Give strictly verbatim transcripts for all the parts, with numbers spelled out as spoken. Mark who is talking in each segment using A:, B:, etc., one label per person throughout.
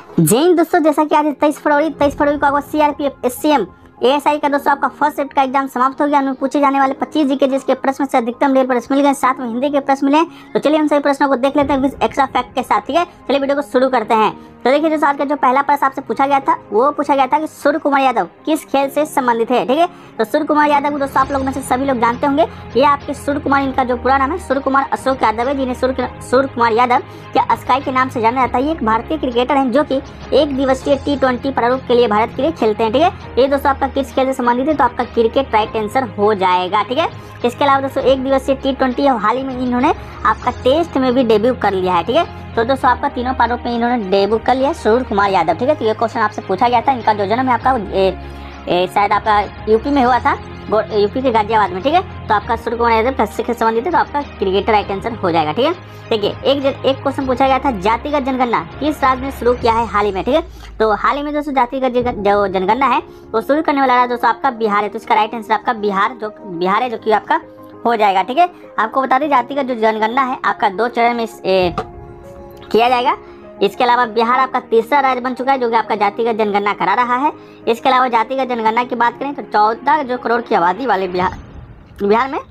A: जय हिंद दोस्तों, जैसा कि आज तेईस फरवरी तेईस फरवरी को आपका सीआरपीएफ, एससीएम, एएसआई का दोस्तों आपका फर्स्ट शिफ्ट का एग्जाम समाप्त हो गया। उनमें पूछे जाने वाले पच्चीस जीके जिसके प्रश्न से अधिकतम डेढ़ प्रश्न मिल गए, साथ में हिंदी के प्रश्न मिले। तो चलिए उन सभी प्रश्नों को देख लेते हैं विद एक्स्ट्रा फैक्ट के साथ। ठीक है, चलिए वीडियो को शुरू करते हैं। तो देखिए दोस्तों, आज का जो पहला प्रश्न आपसे पूछा गया था वो पूछा गया था कि सूर्य कुमार यादव किस खेल से संबंधित है। ठीक है, तो सूर्य कुमार यादव को दोस्तों आप लोग में से सभी लोग जानते होंगे। ये आपके सूर्य कुमार, इनका जो पूरा नाम है सूर्य कुमार अशोक यादव है, जिन्हें सूर्य सूर्य कुमार यादव या स्काई के नाम से जाना जाता है। ये एक भारतीय क्रिकेटर हैं जो कि एक दिवसीय टी ट्वेंटी प्रारूप के लिए भारत के लिए खेलते हैं। ठीक है, ये दोस्तों आपका किस खेल से संबंधित है, तो आपका क्रिकेट राइट आंसर हो जाएगा। ठीक है, इसके अलावा दोस्तों एक दिवसीय टी ट्वेंटी हाल ही में इन्होंने आपका टेस्ट में भी डेब्यू कर लिया है। ठीक है, तो दोस्तों आपका तीनों प्रारूप में इन्होंने डेब्यू कर लिया है सूर्य कुमार यादव। ठीक है, तो ये क्वेश्चन आपसे पूछा गया था। इनका जो जन्म है आपका ए, ए, शायद आपका यूपी में हुआ था, यूपी के गाजियाबाद में। ठीक है, तो आपका सूर्य कुमार यादव किससे से संबंधित है, तो आपका क्रिकेट राइट आंसर हो जाएगा। ठीक है, देखिए एक एक क्वेश्चन पूछा गया था, जातिगत जनगणना किस राज्य ने शुरू किया है हाल ही में। ठीक है, तो हाल ही में दोस्तों जातिगत जो जनगणना है वो शुरू करने वाला राज्य दोस्तों आपका बिहार है। तो इसका राइट आंसर आपका बिहार जो बिहार है जो कि आपका हो जाएगा। ठीक है, आपको बता दें जातिगत जो जनगणना है आपका दो चरण में ए, किया जाएगा। इसके अलावा बिहार आपका तीसरा राज्य बन चुका है जो कि आपका जातिगत जनगणना करा रहा है। इसके अलावा जातिगत जनगणना की बात करें तो चौदह जो करोड़ की आबादी वाले बिहार बिहार में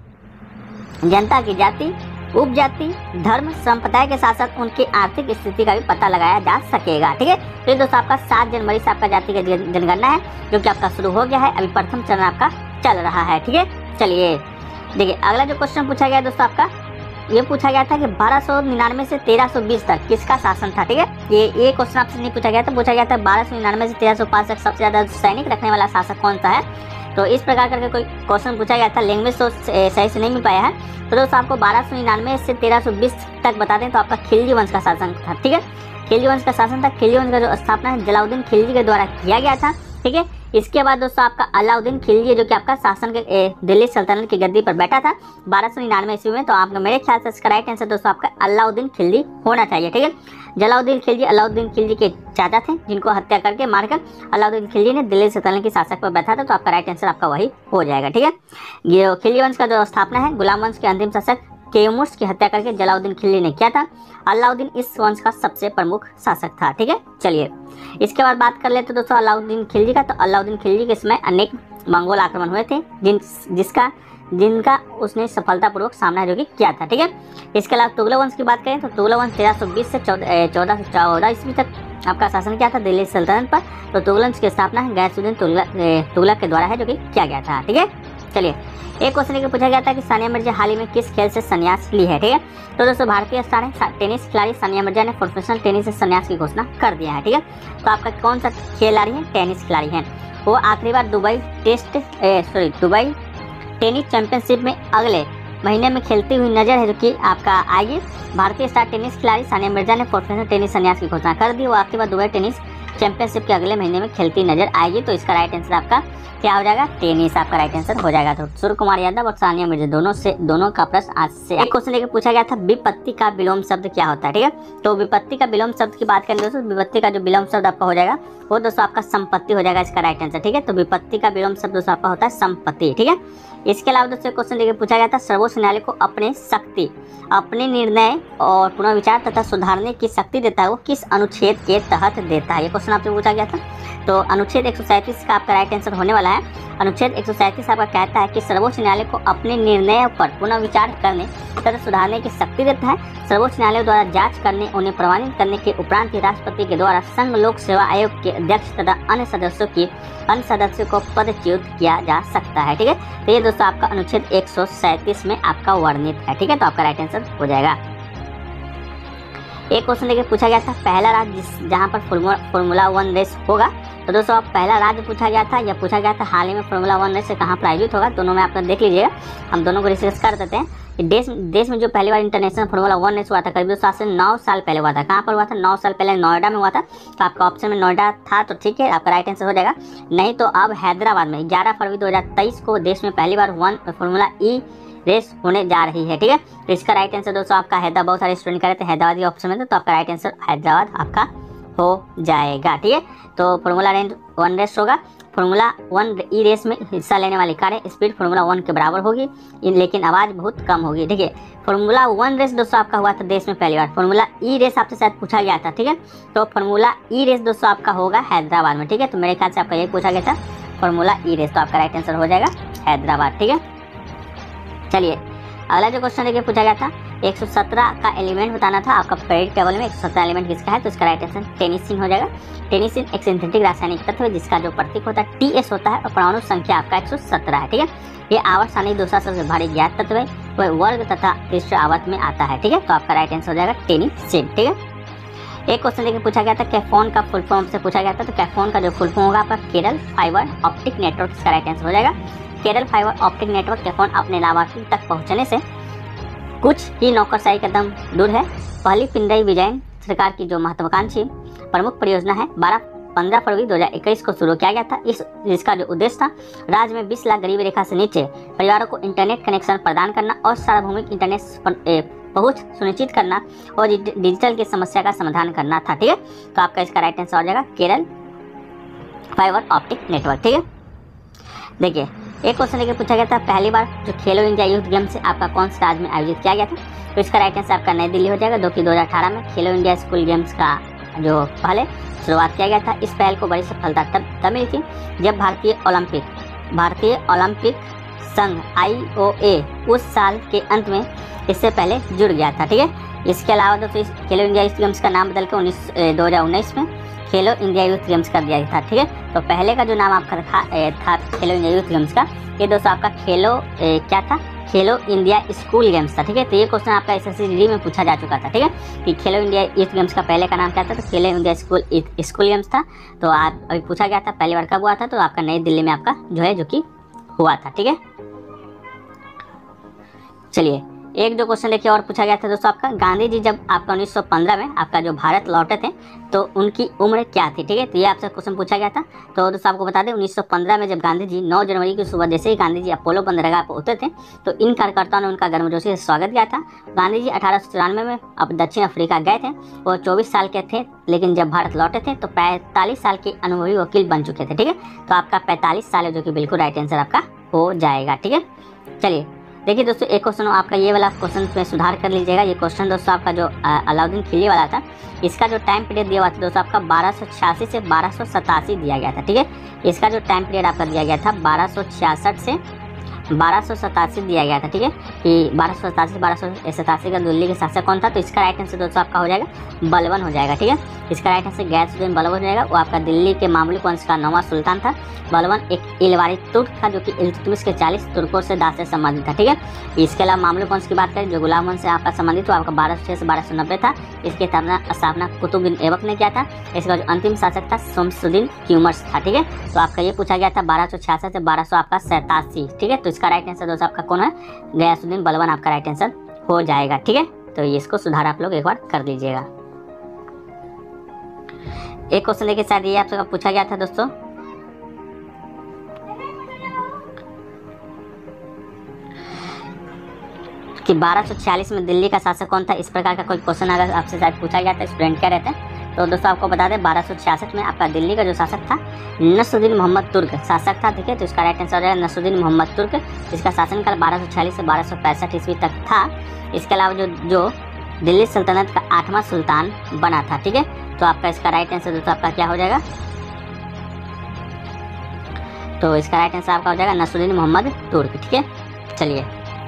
A: जनता की जाति, उपजाति, धर्म, संप्रदाय के साथ साथ उनकी आर्थिक स्थिति का भी पता लगाया जा सकेगा। ठीक है, तो ये दोस्तों आपका सात जनवरी से आपका जातिगत जनगणना है जो कि आपका शुरू हो गया है। अभी प्रथम चरण आपका चल रहा है। ठीक है, चलिए देखिए अगला जो क्वेश्चन पूछा गया दोस्तों आपका ये पूछा गया था कि बारह सौ निन्यानवे से तेरह सौ बीस तक किसका शासन था। ठीक है, ये ये क्वेश्चन आपसे नहीं पूछा गया था, पूछा गया था बारह सौ निन्यानवे से तेरह सौ पाँच तक सबसे ज्यादा सैनिक रखने वाला शासक कौन सा है। तो इस प्रकार करके कोई क्वेश्चन पूछा गया था, लैंग्वेज तो सही से नहीं मिल पाया है। तो दोस्तों आपको बारह सौ निन्यानवे से तेरह सौ बीस तक बता दें तो आपका खिलजी वंश का शासन था। ठीक है, खिलजी वंश का शासन था। खिलजी वंश का जो स्थापना है जलालुद्दीन खिलजी के द्वारा किया गया था। ठीक है, इसके बाद दोस्तों आपका अलाउद्दीन खिलजी जो कि आपका शासन के दिल्ली सल्तनत की गद्दी पर बैठा था बारह सौ निन्यानवे ईस्वी में। तो आपका मेरे ख्याल से इसका राइट आंसर दोस्तों आपका अलाउद्दीन खिलजी होना चाहिए। ठीक है, जलालुद्दीन खिलजी अलाउद्दीन खिलजी के चाचा थे जिनको हत्या करके मारकर अलाउद्दीन खिलजी ने दिल्ली सल्तनत की शासक पर बैठा था। तो आपका राइट आंसर आपका वही हो जाएगा। ठीक है, ये खिलजी वंश का जो स्थापना है गुलाम वंश के अंतिम शासक कैमूर्स की हत्या करके जलालुद्दीन खिलजी ने किया था। अलाउद्दीन इस वंश का सबसे प्रमुख शासक था। ठीक है, चलिए इसके बाद बात कर लेते हैं दोस्तों अलाउद्दीन खिलजी का। तो अलाउद्दीन खिलजी के समय अनेक मंगोल आक्रमण हुए थे जिन जिसका जिनका उसने सफलतापूर्वक सामना जो कि किया था। ठीक है, इसके अलावा तुगलक वंश की बात करें तो तुगलक वंश तेरह सौ बीस से चौदह चौदह सौ चौदह ईस्वी तक आपका शासन किया था दिल्ली सल्तनत पर। तो तुगलक वंश की स्थापना है गैसुद्दीन तुगलक तुगलक के द्वारा है जो कि किया गया था। ठीक है, चलिए एक क्वेश्चन लेकर पूछा गया था कि सानिया मिर्जा हाल ही में किस खेल से संन्यास ली है। ठीक है, तो दोस्तों भारतीय स्टार है टेनिस खिलाड़ी सानिया मिर्जा ने प्रोफेशनल टेनिस से संन्यास की घोषणा कर दिया है। ठीक है, तो आपका कौन सा खेल आ रही है, टेनिस खिलाड़ी है। वो आखिरी बार Dubai test sorry Dubai tennis championship में अगले महीने में खेलती हुई नजर है जो कि आपका आएगी। भारतीय स्टार टेनिस खिलाड़ी सानिया मिर्जा ने प्रोफेशनल टेनिस संन्यास की घोषणा कर दी। वो आखिरी बार दुबई टेनिस चैंपियनशिप के अगले महीने में खेलती नजर आएगी। तो इसका राइट आंसर आपका क्या हो जाएगा, टेनिस आपका राइट आंसर हो जाएगा। तो सूर्य कुमार यादव और सानिया मिर्जा दोनों से दोनों का प्रश्न आज से एक क्वेश्चन लेकर पूछा गया था, विपत्ति का विलोम शब्द क्या होता है। ठीक है, तो विपत्ति का विलोम शब्द की बात करें दोस्तों, विपत्ति का जो विलोम शब्द आपका हो जाएगा वो दोस्तों आपका संपत्ति हो जाएगा इसका राइट आंसर। ठीक है, तो विपत्ति का विलोम शब्द दोस्तों आपका होता है संपत्ति। ठीक है, इसके अलावा दोस्तों क्वेश्चन लेकर पूछा गया था, सर्वोच्च न्यायालय को अपने शक्ति अपने निर्णय और पुनर्विचार तथा सुधारने की शक्ति देता है वो किस अनुच्छेद के तहत देता है। ये क्वेश्चन आपसे पूछा गया था। तो अनुच्छेद एक सौ सैंतीस का आपका राइट आंसर होने वाला है। अनुच्छेद एक सौ सैंतीस आपका कहता है कि सर्वोच्च न्यायालय को अपने निर्णयों पर पुनः विचार करने तथा सुधारने की शक्ति देता है। सर्वोच्च न्यायालय द्वारा जांच करने उन्हें प्रमाणित करने के उपरांत ही राष्ट्रपति के द्वारा संघ लोक सेवा आयोग के अध्यक्ष तथा अन्य सदस्यों की अन्य सदस्यों को पदच्युत किया जा सकता है। ठीक है, तो ये दोस्तों आपका अनुच्छेद एक सौ सैंतीस में आपका वर्णित है। ठीक है, तो आपका राइट आंसर हो जाएगा। एक क्वेश्चन लेके पूछा गया था, पहला राज्य जिस जहां पर फॉर्मूला फॉर्मूला वन रेस होगा। तो दोस्तों आप पहला राज्य पूछा गया था या पूछा गया था हाल ही में फॉर्मूला वन रेस से कहाँ पर आयोजित होगा, दोनों में आप देख लीजिएगा। हम दोनों को डिस्कस कर देते हैं कि देश देश में जो पहली बार इंटरनेशनल फॉर्मूला वन रेस हुआ था करीब सात से नौ साल पहले हुआ था। कहाँ पर हुआ था, नौ साल पहले नोएडा में हुआ था। तो आपका ऑप्शन में नोएडा था तो ठीक है, आपका राइट आंसर हो जाएगा। नहीं तो अब हैदराबाद में ग्यारह फरवरी दो हजार तेईस को देश में पहली बार वन फॉर्मूला ई रेस होने जा रही है। ठीक है, तो इसका राइट आंसर दोस्तों आपका हैदराबाद, बहुत सारे स्टूडेंट कर रहे थे हैदराबाद के ऑप्शन में, तो आपका राइट आंसर हैदराबाद आपका हो जाएगा। ठीक है, तो फॉर्मूला वन रेस होगा, फॉर्मूला वन ई रेस में हिस्सा लेने वाली कारें स्पीड फॉर्मूला वन के बराबर होगी, लेकिन आवाज़ बहुत कम होगी। ठीक है, फॉर्मूला वन रेस दोस्तों आपका हुआ था देश में पहली बार, फॉर्मूला ई रेस आपसे शायद पूछा गया था। ठीक है, तो फॉर्मूला ई रेस दोस्तों आपका होगा हैदराबाद में। ठीक है, तो मेरे ख्याल से आपका यही पूछा गया था फॉर्मूला ई रेस, तो आपका राइट आंसर हो जाएगा हैदराबाद। ठीक है, चलिए अगला जो क्वेश्चन देखिए पूछा गया था एक सौ सत्रह का एलिमेंट बताना था आपका पीरियडिक टेबल में। एक सौ सत्रह एलिमेंट किसका है, तो इसका राइट आंसर टेनिसिन हो जाएगा। टेनिसिन एक सिंथेटिक रासायनिक तत्व है जिसका जो प्रतीक होता है टी एस होता है और परमाणु संख्या आपका एक सौ सत्रह है। ठीक है, ये आवर्त सारणी दूसरा सबसे भारी ज्ञात तत्व है, वह वर्ग तथा तीसरे आवर्त में आता है। ठीक है, तो आपका राइट आंसर हो जाएगा टेनिसिन। ठीक है, एक क्वेश्चन देखिए पूछा गया था कैफोन का फुल फॉर्म से पूछा गया था, तो कैफोन का जो फुल फॉर्म होगा आपका केरल फाइबर ऑप्टिक नेटवर्क, इसका राइट आंसर हो जाएगा Kerala fibre optic network. KFON अपने लाभार्थी तक पहुंचने से कुछ ही नौकरशाही कदम दूर है। पहली पिंडई विजयन सरकार की जो महत्वाकांक्षी प्रमुख परियोजना है बारह पंद्रह फरवरी दो हज़ार इक्कीस को शुरू किया गया था। इस जिसका जो उद्देश्य था राज्य में बीस लाख गरीबी रेखा से नीचे परिवारों को इंटरनेट कनेक्शन प्रदान करना और सार्वभौमिक इंटरनेट पहुंच सुनिश्चित करना और डिजिटल की समस्या का समाधान करना था। ठीक है, तो आपका इसका राइट आंसर हो जाएगा केरल फाइबर ऑप्टिक नेटवर्क। ठीक है, देखिए एक क्वेश्चन लेकर पूछा गया था पहली बार जो खेलो इंडिया यूथ गेम्स आपका कौन से राज्य में आयोजित किया गया था, तो इसका राइट आंसर आपका नई दिल्ली हो जाएगा। जो कि दो हज़ार अठारह में खेलो इंडिया स्कूल गेम्स का जो पहले शुरुआत किया गया था। इस पहल को बड़ी सफलता तब तब मिली थी जब भारतीय ओलंपिक भारतीय ओलंपिक संघ आई ओ ए उस साल के अंत में इससे पहले जुड़ गया था। ठीक है, इसके अलावा दोस्तों इस खेलो इंडिया यूथ गेम्स का नाम बदल के उन्नीस दो हज़ार उन्नीस में खेलो इंडिया यूथ गेम्स कर दिया था। ठीक है, तो पहले का जो नाम आपका रखा था खेलो इंडिया यूथ गेम्स का, ये दोस्तों आपका खेलो ए, क्या था खेलो इंडिया स्कूल गेम्स था। ठीक है, तो ये क्वेश्चन आपका S S C G D में पूछा जा चुका था। ठीक है, कि खेलो इंडिया यूथ गेम्स का पहले का नाम क्या था, तो खेलो इंडिया स्कूल स्कूल गेम्स था। तो आप अभी पूछा गया था पहली बार कब हुआ था, तो आपका नई दिल्ली में आपका जो है जो कि हुआ था। ठीक है, चलिए एक दो क्वेश्चन देखिए और पूछा गया था दोस्तों आपका गांधी जी जब आपका उन्नीस सौ पंद्रह में आपका जो भारत लौटे थे तो उनकी उम्र क्या थी। ठीक है, तो ये आपसे क्वेश्चन पूछा गया था। तो दोस्तों आपको बता दें उन्नीस सौ पंद्रह में जब गांधी जी नौ जनवरी की सुबह जैसे ही गांधी जी अपोलो बंदरगाह पर उतरे थे तो इन कार्यकर्ताओं ने उनका गर्मजोशी से स्वागत किया था। गांधी जी अठारह सौ चौरानवे में अब दक्षिण अफ्रीका गए थे, वो चौबीस साल के थे, लेकिन जब भारत लौटे थे तो पैंतालीस साल के अनुभवी वकील बन चुके थे। ठीक है, तो आपका पैंतालीस साल है जो कि बिल्कुल राइट आंसर आपका हो जाएगा। ठीक है, चलिए देखिए दोस्तों एक क्वेश्चन आपका ये वाला क्वेश्चन में सुधार कर लीजिएगा। ये क्वेश्चन दोस्तों आपका जो अलाउद्दीन खिलजी वाला था, इसका जो टाइम पीरियड दिया हुआ था दोस्तों आपका बारह सौ छियासी से बारह सौ सतासी दिया गया था। ठीक है, इसका जो टाइम पीरियड आपका दिया गया था बारह सौ छियासठ से बारह सौ सतासी दिया गया था। ठीक है, कि बारह सौ सतासी बारह सौ सतासी का दिल्ली के शासक कौन था, तो इसका राइट आंसर दोस्तों आपका हो जाएगा बलबन हो जाएगा। ठीक है, इसका राइट आंसर गैसुद्दीन बलबन हो जाएगा। वो आपका दिल्ली के मामलुक वंश का नौवां सुल्तान था। बलबन एक इलवारी तुर्क था जो कि इल्तुतमिश के चालीस तुर्कों से दास से संबंधित था। ठीक है, इसके अलावा मामलुक वंश की बात करें जो गुलाम वंश से आपका संबंधित तो आपका बारह सौ छः से बारह सौ नब्बे था। इसकी स्थापना कुतुबुद्दीन ऐबक ने किया था। इसका जो अंतिम शासक था शमसुद्दीन क्यूमर्स था। ठीक है, तो आपका ये पूछा गया था बारह सौ छियासठ से बारह सौ आपका सैतासी। ठीक है, तो इसका राइट आंसर दोस्तों आपका कौन है, गयासुद्दीन बलबन आपका राइट आंसर हो जाएगा। ठीक है, तो ये इसको सुधार आप लोग एक बार कर दीजिएगा। एक क्वेश्चन देखिए शायद ये आपसे पूछा गया था दोस्तों कि बारह सौ छियालीस में दिल्ली का शासक कौन था। इस प्रकार का कोई क्वेश्चन अगर आपसे शायद पूछा गया था स्टूडेंट क्या रहते हैं, तो दोस्तों आपको बता दें बारह सौ छियासठ में आपका दिल्ली का जो शासक था नसरुद्दीन मोहम्मद तुर्क शासक था। ठीक है, तो इसका राइट आंसर हो जाएगा नसरुद्दीन मोहम्मद तुर्क। इसका शासनकाल बारह सौ छियालीस से बारह सौ पैंसठ ईस्वी तक था। इसके अलावा जो जो दिल्ली सल्तनत का आठवां सुल्तान बना था। ठीक है, तो आपका इसका राइट आंसर दोस्तों आपका क्या हो जाएगा, तो इसका राइट आंसर आपका हो जाएगा नसरुद्दीन मोहम्मद तुर्क। ठीक है, चलिए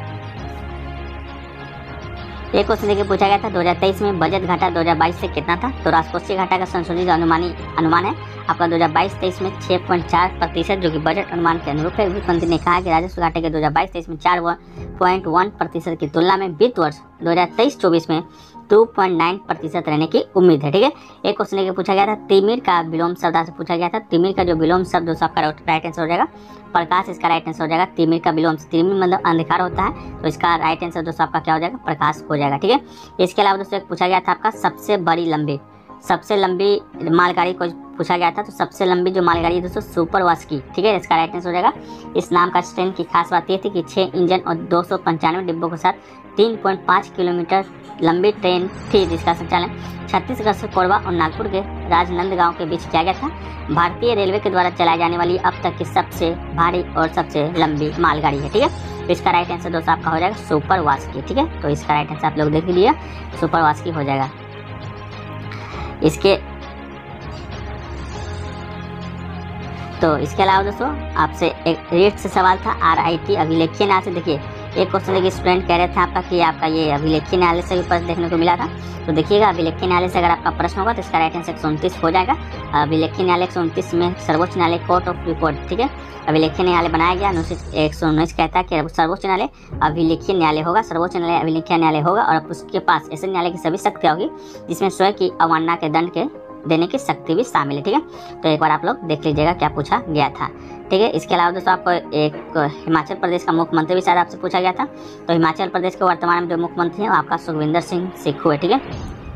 A: एक क्वेश्चन देखिए पूछा गया था दो हज़ार तेईस में बजट घाटा दो हज़ार बाईस से कितना था, तो राजकोषीय घाटा का संशोधित अनुमानी अनुमान है आपका दो हज़ार बाईस तेईस में छह पॉइंट चार प्रतिशत जो कि बजट अनुमान के अनुरूप है। वित्त मंत्री ने कहा कि राजस्व घाटे के दो हज़ार बाईस तेईस में चार पॉइंट वन प्रतिशत की तुलना में वित्त वर्ष दो हज़ार तेईस चौबीस में दो पॉइंट नौ प्रतिशत रहने की उम्मीद है। ठीक है, एक क्वेश्चन लेके पूछा गया था तिमिर का विलोम शब्द से पूछा गया था। तिमिर का जो विलोम शब्द दोस्तों आपका राइट आंसर हो जाएगा प्रकाश। इसका राइट आंसर हो जाएगा तिमिर का विलोम। तिमिर मतलब अंधकार होता है, तो इसका राइट आंसर दोस्तों आपका क्या हो जाएगा प्रकाश हो जाएगा। ठीक है, इसके अलावा दोस्तों एक पूछा गया था आपका सबसे बड़ी लंबी सबसे लंबी मालगाड़ी को पूछा गया था, तो सबसे लंबी जो मालगाड़ी है दोस्तों सुपर वास्की। ठीक है, इसका राइट आंसर हो जाएगा। इस नाम का ट्रेन की खास बात यह थी कि छः इंजन और दो सौ पंचानवे डिब्बों के साथ तीन पॉइंट पाँच किलोमीटर लंबी ट्रेन थी जिसका संचालन छत्तीसगढ़ से कोरबा और नागपुर के राजनांदगांव के बीच किया गया था। भारतीय रेलवे के द्वारा चलाई जाने वाली अब तक की सबसे भारी और सबसे लंबी मालगाड़ी है। ठीक है, तो इसका राइट आंसर दोस्तों आपका हो जाएगा सुपर वास्की। ठीक है, तो इसका राइट आंसर आप लोग देख लीजिए, सुपर वास्की हो जाएगा। इसके तो इसके अलावा दोस्तों आपसे एक रेट से सवाल था, आर आई टी अभिलेखीय न्यायालय से। देखिए एक क्वेश्चन देखिए, स्टूडेंट कह रहे थे आपका कि आपका ये अभिलेखीय न्यायालय से भी प्रश्न देखने को मिला था। तो देखिएगा अभिलेखीय न्यायालय से अगर आपका प्रश्न होगा तो इसका राइट आंसर एक सौ उनतीस हो जाएगा। अभिलेखीय न्यायालय एक सौ उनतीस में सर्वोच्च न्यायालय कोर्ट ऑफ रिकॉर्ड। ठीक है, अभिलेखीय न्यायालय बनाया गया। अनुच्छेद एक सौ उन्नीस कहता है कि सर्वोच्च न्यायालय अभिलेखीय न्यायालय होगा, सर्वोच्च न्यायालय अभिलेखीय न्यायालय होगा और उसके पास ऐसे न्यायालय की सभी शक्तियाँ होगी जिसमें स्वयं की अवमानना के दंड के देने की शक्ति भी शामिल है। ठीक है, तो एक बार आप लोग देख लीजिएगा क्या पूछा गया था। ठीक है, इसके अलावा दोस्तों आपको एक हिमाचल प्रदेश का मुख्यमंत्री भी शायद आपसे पूछा गया था। तो हिमाचल प्रदेश के वर्तमान में जो मुख्यमंत्री हैं वो आपका सुखविंदर सिंह सुक्खू है। ठीक है,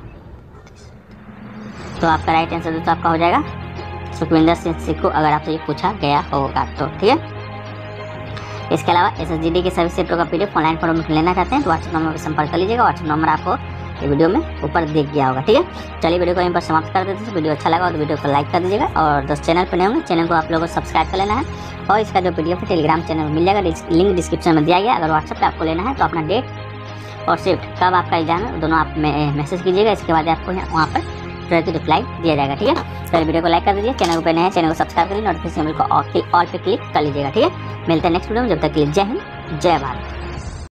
A: तो आपका राइट आंसर दोस्तों आपका हो जाएगा सुखविंदर सिंह सुक्खू, अगर आपसे ये पूछा गया होगा तो। ठीक है, इसके अलावा एस एस जी डी के सभी सेटों का पीडीएफ ऑनलाइन फॉर्म में लेना चाहते हैं तो व्हाट्सएप नंबर पर संपर्क कर लीजिएगा। व्हाट्सएप नंबर आपको ये वीडियो में ऊपर दिख गया होगा। ठीक है, चलिए वीडियो को यहीं पर समाप्त कर देते हैं। वीडियो अच्छा लगा तो वीडियो को लाइक कर दीजिएगा और दोस्त चैनल पर नए होंगे चैनल को आप लोगों को सब्सक्राइब कर लेना है। और इसका जो पीडीएफ है टेलीग्राम चैनल में मिल जाएगा, लिंक डिस्क्रिप्शन में दिया गया। अगर व्हाट्सएप पे आपको लेना है तो अपना डेट और शिफ्ट कब आपका एग्जाम है दोनों आप मैसेज कीजिएगा। इसके बाद आपको वहाँ पर तुरंत रिप्लाई दिया जाएगा। ठीक है, तो वीडियो को लाइक कर दीजिए, चैनल पर नए हैं चैनल को सब्सक्राइब करिए, नोटिफिकेशन को ऑल पे क्लिक कर लीजिएगा। ठीक है, मिलते हैं नेक्स्ट वीडियो में, जब तक के लिए जय हिंद जय भारत।